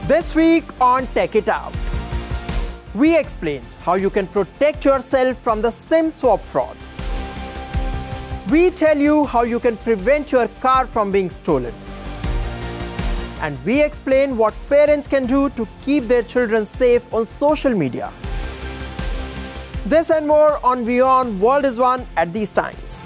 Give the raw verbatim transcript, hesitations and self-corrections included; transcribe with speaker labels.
Speaker 1: This week on Take It Out, we explain how you can protect yourself from the SIM swap fraud. We tell you how you can prevent your car from being stolen. And we explain what parents can do to keep their children safe on social media. This and more on WION World is One at these times.